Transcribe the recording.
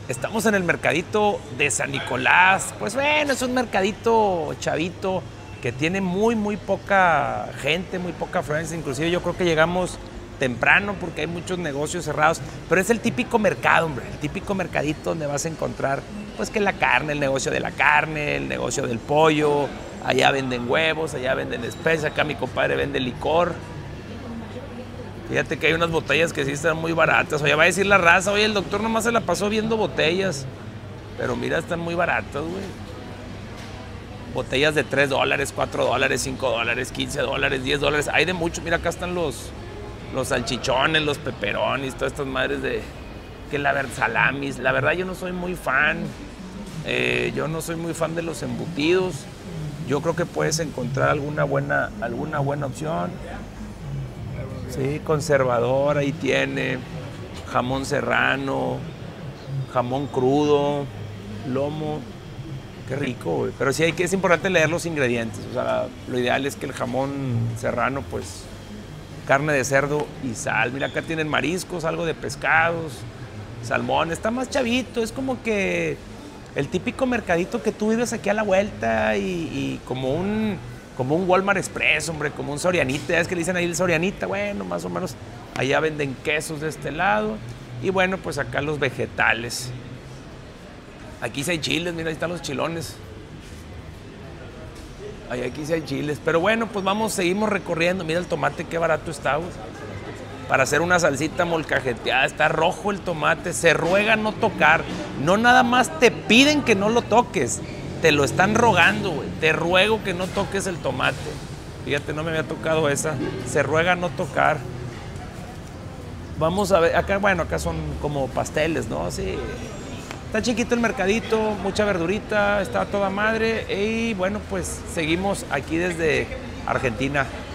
Estamos en el mercadito de San Nicolás. Pues bueno, es un mercadito chavito que tiene muy poca gente, muy poca afluencia. Inclusive yo creo que llegamos temprano porque hay muchos negocios cerrados. Pero es el típico mercado, hombre. El típico mercadito donde vas a encontrar, pues que la carne, el negocio de la carne, el negocio del pollo. Allá venden huevos, allá venden especias. Acá mi compadre vende licor. Fíjate que hay unas botellas que sí están muy baratas. Oye, va a decir la raza, oye, el doctor nomás se la pasó viendo botellas. Pero mira, están muy baratas, güey. Botellas de $3, $4, $5, $15, $10. Hay de mucho. Mira, acá están los salchichones, los peperonis, todas estas madres de... que la verdad, salamis. La verdad, yo no soy muy fan. Yo no soy muy fan de los embutidos. Yo creo que puedes encontrar alguna buena opción. Sí, conservador, ahí tiene jamón serrano, jamón crudo, lomo. Qué rico, güey. Pero sí es importante leer los ingredientes. O sea, lo ideal es que el jamón serrano, pues, carne de cerdo y sal. Mira, acá tienen mariscos, algo de pescados, salmón. Está más chavito, es como que el típico mercadito que tú vives aquí a la vuelta y como un Walmart Express, hombre, como un Sorianita. Ya es que le dicen ahí el Sorianita, bueno, más o menos. Allá venden quesos de este lado. Y bueno, pues acá los vegetales. Aquí sí hay chiles, mira, ahí están los chilones. Aquí sí hay chiles. Pero bueno, pues seguimos recorriendo. Mira el tomate, qué barato está, güey. Para hacer una salsita molcajeteada. Está rojo el tomate, se ruega no tocar. No nada más te piden que no lo toques. Te lo están rogando, güey. Te ruego que no toques el tomate. Fíjate, no me había tocado esa. Se ruega no tocar. Vamos a ver. Acá, bueno, acá son como pasteles, ¿no? Sí. Está chiquito el mercadito, mucha verdurita, está toda madre. Y bueno, pues seguimos aquí desde Argentina.